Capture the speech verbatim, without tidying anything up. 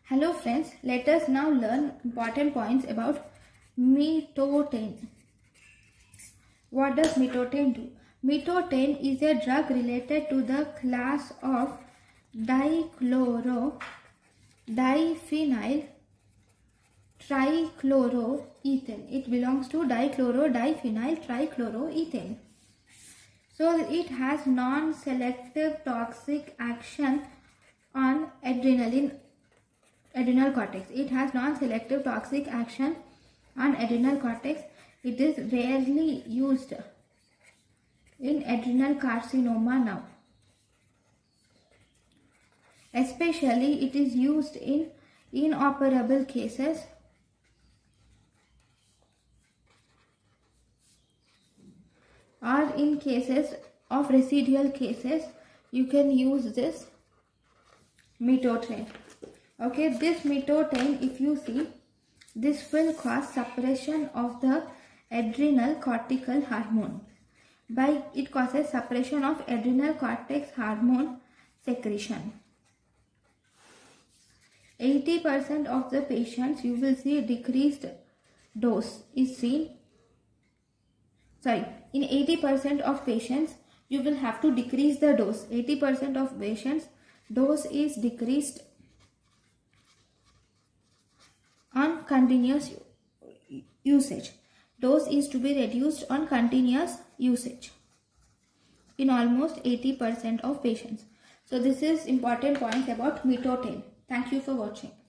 Hello friends, let us now learn important points about mitotane. What does mitotane do? Mitotane is a drug related to the class of dichloro diphenyl trichloroethane. It belongs to dichloro diphenyl trichloroethane. So it has non-selective toxic action on adrenaline adrenal cortex. It has non-selective toxic action on adrenal cortex. It is rarely used in adrenal carcinoma now. Especially it is used in inoperable cases or in cases of residual cases. You can use this mitotane. Okay, this mitotane, if you see, this will cause suppression of the adrenal cortical hormone. By it causes suppression of adrenal cortex hormone secretion. eighty percent of the patients you will see decreased dose is seen. Sorry, in eighty percent of patients you will have to decrease the dose. eighty percent of patients dose is decreased on continuous usage. Dose is to be reduced on continuous usage in almost eighty percent of patients. So this is important points about mitotane. Thank you for watching.